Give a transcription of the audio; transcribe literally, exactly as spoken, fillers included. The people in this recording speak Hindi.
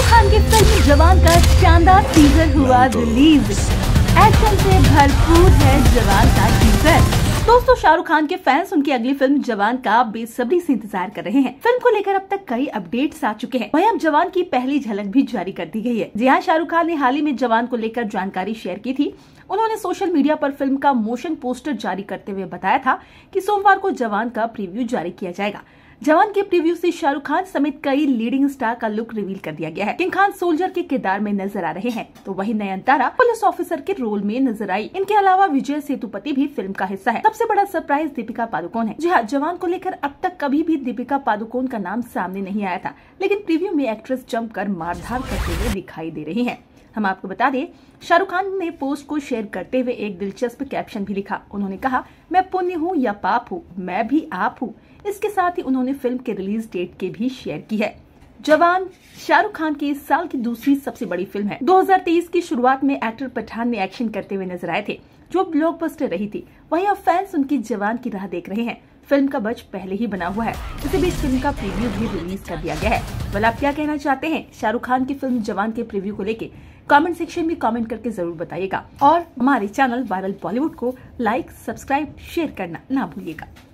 शाहरुख खान की फिल्म जवान का शानदार टीजर हुआ रिलीज। एक्शन से भरपूर है जवान का टीजर। दोस्तों, शाहरुख खान के फैंस उनकी अगली फिल्म जवान का बेसब्री से इंतजार कर रहे हैं। फिल्म को लेकर अब तक कई अपडेट्स आ चुके हैं। वहीं अब जवान की पहली झलक भी जारी कर दी गई है। जी हाँ, शाहरुख खान ने हाल ही में जवान को लेकर जानकारी शेयर की थी। उन्होंने सोशल मीडिया पर फिल्म का मोशन पोस्टर जारी करते हुए बताया था कि सोमवार को जवान का प्रीव्यू जारी किया जाएगा। जवान के प्रीव्यू से शाहरुख खान समेत कई लीडिंग स्टार का लुक रिवील कर दिया गया है। किंग खान सोल्जर के किरदार में नजर आ रहे हैं, तो वहीं नयनतारा पुलिस ऑफिसर के रोल में नजर आई। इनके अलावा विजय सेतुपति भी फिल्म का हिस्सा है। सबसे बड़ा सरप्राइज दीपिका पादुकोण है। जी हाँ, जवान को लेकर अब तक कभी भी दीपिका पादुकोण का नाम सामने नहीं आया था, लेकिन प्रीव्यू में एक्ट्रेस जमकर मारधार करते हुए दिखाई दे रही है। हम आपको बता दें, शाहरुख खान ने पोस्ट को शेयर करते हुए एक दिलचस्प कैप्शन भी लिखा। उन्होंने कहा, मैं पुण्य हूँ या पाप हूँ, मैं भी आप हूँ। इसके साथ ही उन्होंने फिल्म के रिलीज डेट के भी शेयर की है। जवान शाहरुख खान की इस साल की दूसरी सबसे बड़ी फिल्म है। दो हज़ार तेईस की शुरुआत में एक्टर पठान में एक्शन करते हुए नजर आए थे, जो ब्लॉकबस्टर रही थी। वहीं अब फैंस उनकी जवान की राह देख रहे हैं। फिल्म का बज पहले ही बना हुआ है। इसी बीच फिल्म का प्रीव्यू भी रिलीज कर दिया गया है। वेल, आप क्या कहना चाहते हैं शाहरुख खान की फिल्म जवान के प्रीव्यू को लेके? कमेंट सेक्शन में कमेंट करके जरूर बताइएगा और हमारे चैनल वायरल बॉलीवुड को लाइक, सब्सक्राइब, शेयर करना ना भूलिएगा।